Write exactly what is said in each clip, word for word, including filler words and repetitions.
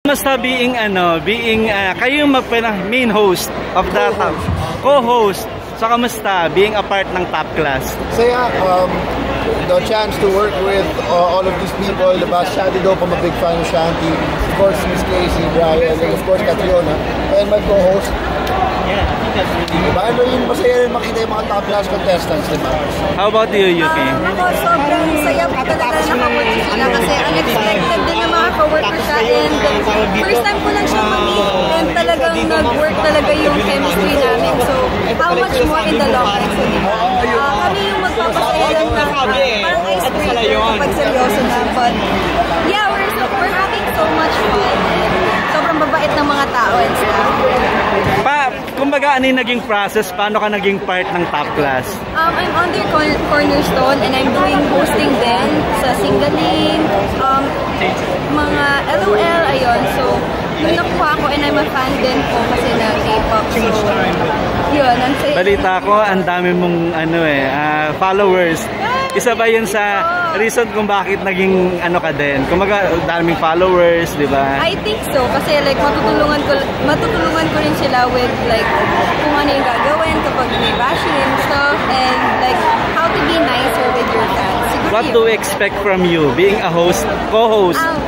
Kamusta being ano, being uh, kayo yung main host of the top, co-host. So kamusta being a part ng Top Class? So yeah, um, the chance to work with uh, all of these people, the boss Shanty Dope, I'm a big fan of Shanty, of course Miss Casey, Brian, and of course Catriona, and my co-host. Diba? Ano yung masaya rin makita yung mga Top Class contestants, diba? How about you, Yuki? Um, ako sobrang saya po talaga nakapunta sila kasi unexpected din ng mga co-workers sa and first time ko lang siya ma-meet and talagang nag-work talaga yung chemistry namin. So, how much more in the long run? So, diba? Uh, kami yung magpapasaya lang na uh, parang icebreaker kapag seryoso na. But, yeah, we're, so, we're having so much fun. Sobrang babait ng mga tao and stuff. Pa, kumbaga ano yung naging process? Paano ka naging part ng Top Class? Um, I'm under Cornerstone and I'm doing hosting din sa Singaling, um, mga L O L, ayun. So, nung nakuha ko and I'm a fan din po kasi na K-pop. So, yun. Balita ko, ang dami mong ano eh, uh, followers. Isa ba yun sa reason kung bakit naging ano ka din? Kumaga, daming followers, di ba? I think so. Kasi like, matutulungan ko, matutulungan ko rin sila with like, kung ano yung gagawin kapag may bashing and stuff. And like, how to be nicer with your fans. Siguro What yun. do we expect from you, being a host, co-host? Um,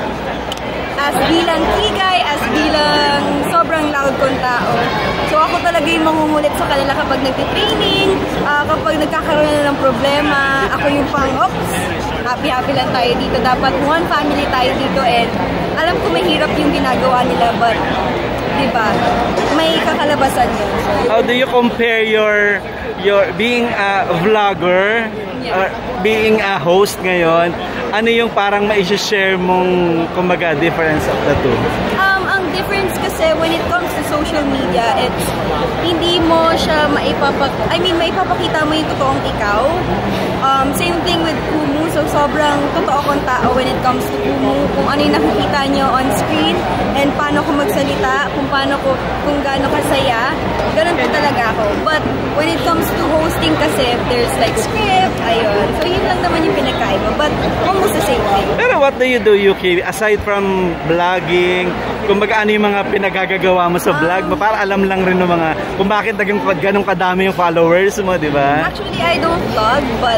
as bilang kigay, as bilang sobrang loud kong tao. So ako talaga yung mangungulit sa kanila kapag nagtitraining, uh, kapag nagkakaroon na ng problema, ako yung pang, oops, happy-happy lang tayo dito. Dapat one family tayo dito and alam ko mahirap yung ginagawa nila but, di ba, may kakalabasan yun. So, how do you compare your, your being a vlogger, yeah, or being a host ngayon? Ano yung parang ma-share mong, kumbaga, difference of the two? Um, ang difference kasi when it comes to social media, it's hindi mo siya maipapak... I mean, maipapakita mo yung totoong ikaw. Um, same thing with Kumu. So, sobrang totoo kong tao when it comes to Kumu. Kung ano yung nakikita nyo on screen and paano ko magsalita, kung paano ko, kung gaano kasaya. Ganun po talaga ako. But when it comes to hosting kasi, there's like script, ayun. So, yun lang naman yung pinagkaiba. But almost the same thing. Pero what do you do, Yuki? Aside from vlogging, kumbaga ano yung mga pinagagagawa mo sa vlog mo? Para alam lang rin ng mga kung bakit naging ganun kadami yung followers mo, di ba? Actually, I don't vlog, but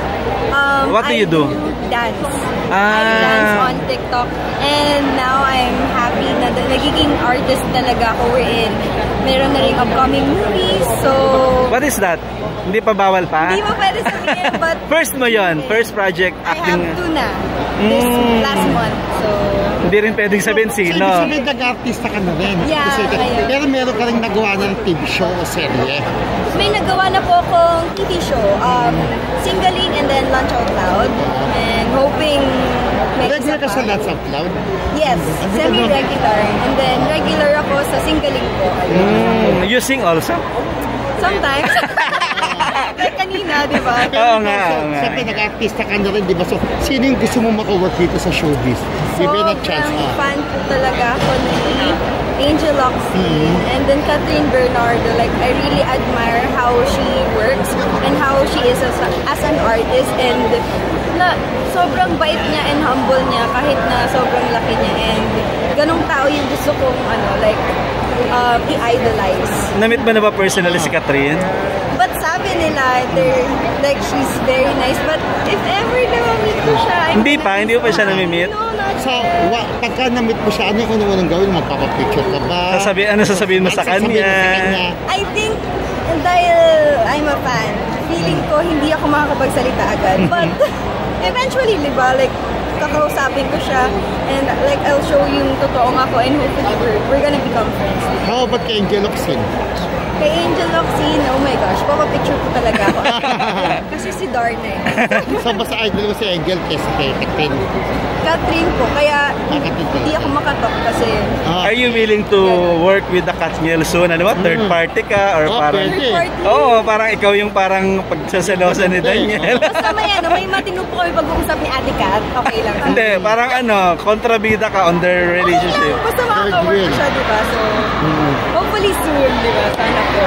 um, what do I you do? Dance. Ah. I dance on TikTok. And now I'm happy na nagiging artist talaga ako. We're in. Meron na rin upcoming movies. So, what is that? Hindi pa bawal pa? Hindi mo pwede sabihin, but first mo yon, first project acting. I have to na. This mm. last month. So, hindi rin pwedeng sabihin sino. So, ibig sabihin nag-artista ka na rin. Yeah, kasi, pero meron ka rin nagawa ng T V show o serye? May nagawa na po akong T V show. Um, Singaling and then Lunch Out Loud. And hoping may regular ka sa Lunch Out Loud? Yes, semi-regular. And then regular ako sa Singaling po. Mm, you sing also? Sometimes. Like kanina, di ba? Oo nga, oo nga. Siyempre, nag-artista ka na rin, di ba? So, sino yung gusto mo maka-work dito sa showbiz? Given a chance, Sobrang ah. fan ko talaga ako ni Angel Locsin mm-hmm. and then Catherine Bernardo. Like, I really admire how she works and how she is as, a, as an artist. And na, sobrang bait niya and humble niya kahit na sobrang laki niya. And ganong tao yung gusto kong, ano, like, uh, i-idolize. Na-meet mo na ba personally si Catherine? But sabi nila, like, she's very nice. But if ever na ma-meet ko siya, I'm hindi pa? Hindi pa siya na-meet? No, not so, wa, pagka na-meet mo siya, ano yung unang gawin? Magpapapicture ka ba? Sasabi, ano sasabihin mo sa kanya? sa kanya? I think, dahil I'm a fan, feeling ko hindi ako makakapagsalita agad. But, eventually, di ba, like, kakausapin ko siya and like I'll show yung totoong ako and hopefully we're, we're gonna become friends. How about kay Angel Locsin? Kay Angel Locsin, oh my gosh, papapicture ko talaga ako. Kasi si Darna eh. So, basta idol mo si Angel kaysa kay Catherine? Catherine po, kaya hindi ako makatok kasi... Ah. Are you willing to work with the Katniel soon? Ano ba? Third party ka? Or Oh, parang... pwede. Oo, oh, parang ikaw yung parang pagsaselosa ni Daniel. Basta may ano, may matino po kami pag-uusap ni Ate Kat, okay lang. Hindi, parang ano, kontrabida ka on their relationship. Okay lang, basta makaka-work ko siya, diba? So, hopefully soon, diba? Sana po.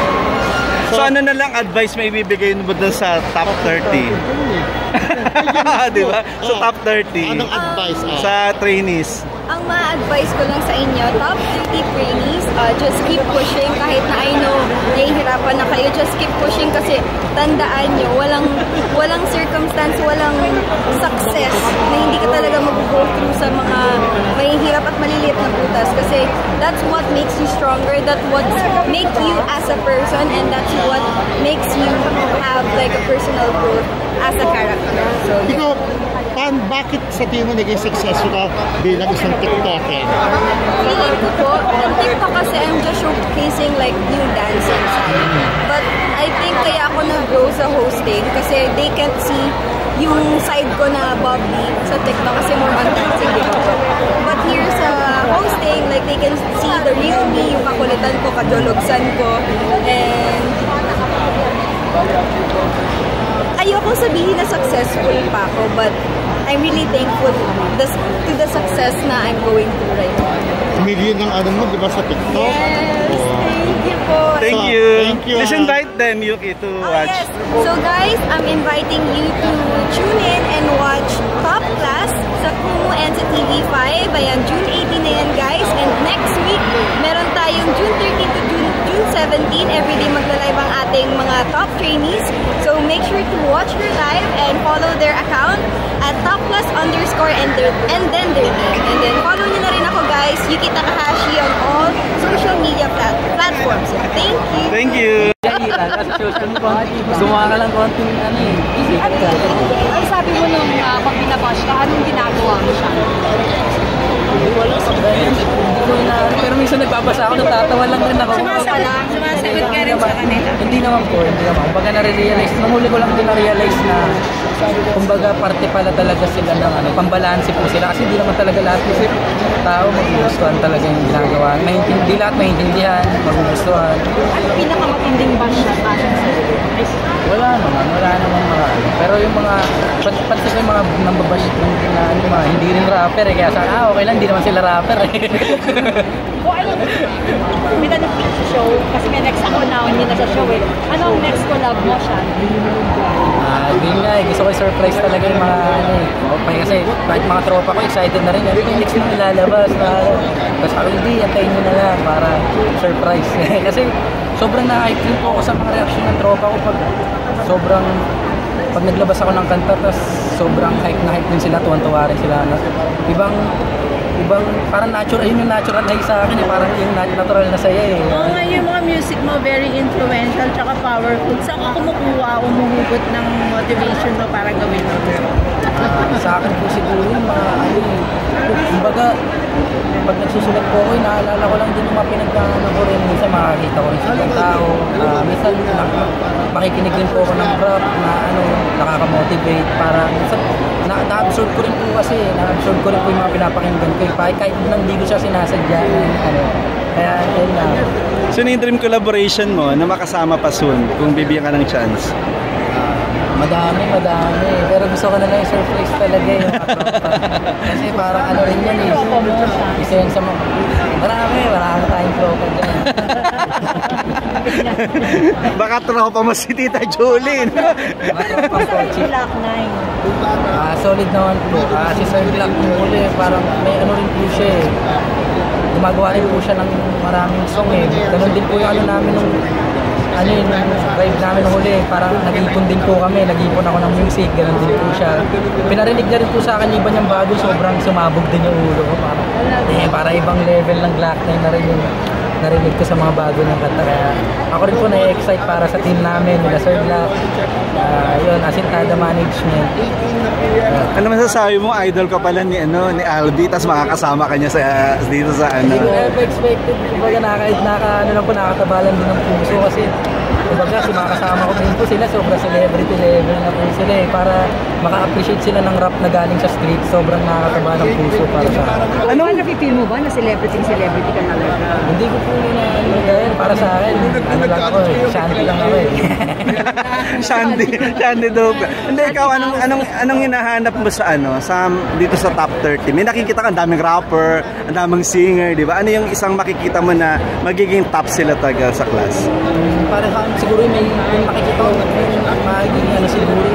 So, ano na lang advice may ibibigay mo doon sa top thirty? Di ba? Sa top thirty. Anong advice? Ah? Sa trainees. Ang ang ma-advise ko lang sa inyo, top thirty trainees, uh, just keep pushing kahit na I know nahihirapan na kayo, just keep pushing kasi tandaan nyo, walang walang circumstance, walang success na hindi ka talaga mag-go through sa mga mahihirap at maliliit na butas kasi that's what makes you stronger, that's what makes you as a person, and that's what makes you have like a personal growth as a character. So, yeah. Ikaw, pan, bakit sa tingin mo naging successful ka bilang isang TikToker? Feeling ko po, ang TikTok kasi I'm just showcasing like new dancing style. But I think kaya ako nag-grow sa hosting kasi they can't see yung side ko na bubbly sa TikTok kasi more on dancing, di ba po? But here sa hosting, like they can see the real me, yung kakulitan ko, kajologsan ko, and ayoko sabihin na successful pa ako, but I'm really thankful to the success na I'm going through right now. Million ng ano mo, di ba, sa TikTok? Yes, thank you po. Thank So, you. thank you, Let's ah. invite them, Yuki, to Oh, watch. yes. So guys, I'm inviting you to tune in and watch Top Class sa Kumu and sa T V five. Ayan, June eighteen na yan guys. And next week, meron tayong June thirteenth to June, June seventeenth. Everyday magla-live ang ating mga top trainees. So make sure to watch their live and follow their account at Top Class underscore and, their, and then their name. And then follow nyo na rin ako guys, Yuki Takahashi on all social media plat platforms. Thank you! Thank you. Sa social media, gumawa ka lang konting ano eh. Sikat ka. Ay, sabi mo nung uh, pag binabash ka, anong ginagawa mo siya? Hindi ko alam sa Hindi ko na, pero minsan nagbabasa ako, natatawa lang rin ako. Sumasagot, sumasagot ka rin sa kanila. Hindi naman po, hindi naman. Kumbaga na-realize, nung huli ko lang din na-realize na kumbaga parte pala talaga sila ng ano, pambalanse po sila. Kasi hindi naman talaga lahat kasi tao magugustuhan talaga yung ginagawa. Hindi lahat maintindihan, magugustuhan. Ano pinakamatinding bash na passion sa'yo? Wala naman, wala naman marami. Pero yung mga, pansin ko yung mga nambabash na ano, mga hindi rin rapper eh. Kaya sa ah, okay lang, hindi naman sila rapper eh. O ano, pinanapit sa show, kasi may next ako na, hindi na sa show eh. Ano ang next collab mo siya? Ah, yun nga eh, gusto ko i-surprise talaga yung mga ano eh. Okay, kasi kahit mga tropa ko, excited na rin. Ano yung next na ilalabas? Na, tapos ako, hindi, antayin nyo na lang para surprise. Kasi sobrang na-hype din po ako sa mga reaction ng tropa ko pag sobrang pag naglabas ako ng kanta, tapos sobrang hype na hype din sila, tuwan-tuwa rin sila. Ibang ibang parang natural, yun yung natural high sa akin eh, parang yung natural na saya eh. Oo nga, yung mga music mo very influential tsaka powerful. Saan ka kumukuha, umuhugot ng motivation mo para gawin mo? Uh, sa akin po siguro yung mga ano eh, kumbaga pag nagsusulat po ako, naalala ko lang din yung mga pinagdaanan ko rin. Minsan makakita ko rin sa ibang tao. Uh, minsan na, makikinig din po ako ng rap na ano, nakaka-motivate para minsan na, na-absorb ko rin po kasi, na-absorb ko rin po yung mga pinapakinggan ko. Kahit, kahit nang hindi ko siya sinasadya. Ano, kaya yun lang. So, yung dream collaboration mo na makasama pa soon kung bibigyan ka ng chance? Madami, madami. Pero gusto ko na lang yung surprise talaga yung kasi parang ano rin yan eh. Isa yan sa mga... Marami, marami tayong tropa dyan. Baka tropa mo si Tita Jolene. Mga tropa ko. Si Black Nine. Ah, solid naman po. Ah, si Sir Black yung huli, parang may ano rin po siya eh. Gumagawa rin po siya ng maraming song eh. Ganun din po yung ano namin nung ano yun, vibe namin huli, parang nag-ipon din po kami, nag-ipon ako ng music, gano'n din po siya. Pinarinig na rin po sa akin yung iba niyang bago, sobrang sumabog din yung ulo ko. Parang, eh, para ibang level ng Glock nine na rin yung narinig ko sa mga bago ng kanta. Kaya ako rin po na-excite para sa team namin, nila Sir Glock, uh, yun, Asintada Management. Uh, Ano masasabi mo, idol ka pala ni, ano, ni Albi, tapos makakasama ka niya sa, dito sa ano? Hindi ko ever expected. Kumbaga naka, naka, ano lang po, nakatabalan din ng puso kasi kumbaga si makakasama ko din po sila, sobrang celebrity level na po sila eh. Para maka-appreciate sila ng rap na galing sa street, sobrang nakakataba ng puso para sa akin. Ano ba, napipil mo ba na celebrity celebrity ka talaga? Hindi ko po yun na ano dahil para sa akin, ano lang ako eh, shanty lang ako eh. Shandy, Shandy daw. Hindi, ikaw, anong, anong, anong hinahanap mo sa ano, sa, dito sa top thirty? May nakikita ka, ang daming rapper, ang daming singer, di ba? Ano yung isang makikita mo na magiging top sila talaga sa class? Para sa akin, siguro may, may makikita ko, may magiging ano siguro, may vision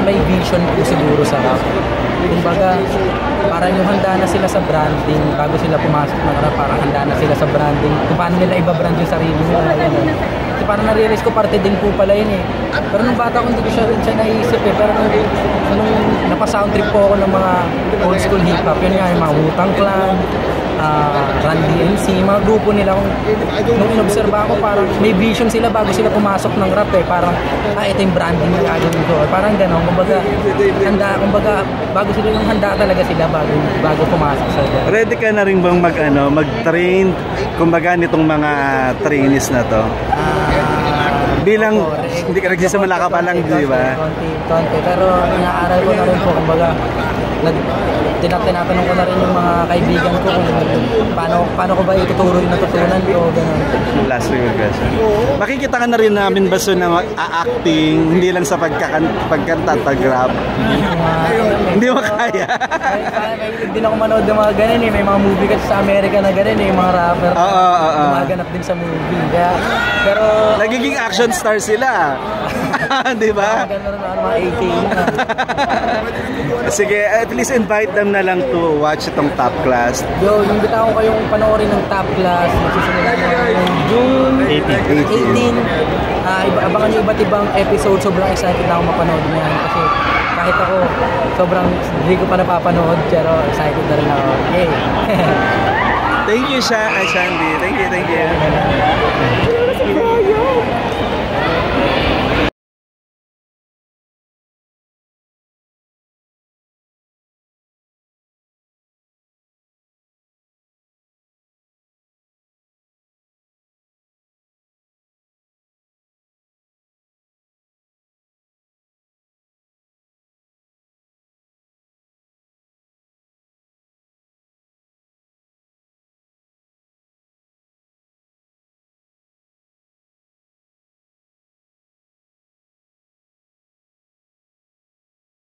vision po siguro sa rap. Kumbaga, parang yung handa na sila sa branding bago sila pumasok ng rap, parang handa na sila sa branding kung paano nila iba-brand yung sarili nila. Ganun. Kasi parang na-realize ko parte din po pala yun eh. Pero nung bata ko hindi ko siya, siya naisip eh. Pero nung, nung napasound trip po ako ng mga old school hip-hop, yun nga yung mga Wu-Tang Clan, uh, Run D M C, mga grupo nila. Kung, nung inobserba ko, parang may vision sila bago sila pumasok ng rap eh. Parang, ah, ito yung branding na gagawin ko. Parang gano'n, kumbaga, handa, kumbaga, bago sila yung handa talaga sila bago, bago pumasok sa rap. Ready ka na rin bang mag, ano, mag-train, kumbaga nitong mga trainees na to? Bilang, hindi ka nagsisimula ka pa lang, di ba? Konti, konti. Pero inaaral ko na rin po, kumbaga, nag, tinatanong ko na rin yung mga kaibigan ko kung paano, paano ko ba ituturo yung natutunan ko, gano'n. Last week question. Makikita ka na rin namin ba so na a-acting, hindi lang sa pagkakan, pagkanta at pag-rap? Hindi mo kaya? Hindi na ako manood ng mga ganun eh. May mga movie kasi sa Amerika na ganun eh, yung mga rapper Oo, oo, oo. gumaganap din sa movie. Kaya, pero... Nagiging action star sila. Di ba? Mga ganun na, mga A K na. Sige, at least invite them na lang to watch itong Top Class. Yo, yung bitaw ko kayong panoorin ng Top Class. Magsisimula na yung June eighteen. Uh, iba, abangan nyo iba't ibang episode. Sobrang excited na ako mapanood niyan. Kasi kahit ako, sobrang hindi ko pa napapanood. Pero excited na rin ako. Yay! Thank you, Sha Shandy. Thank you, thank you.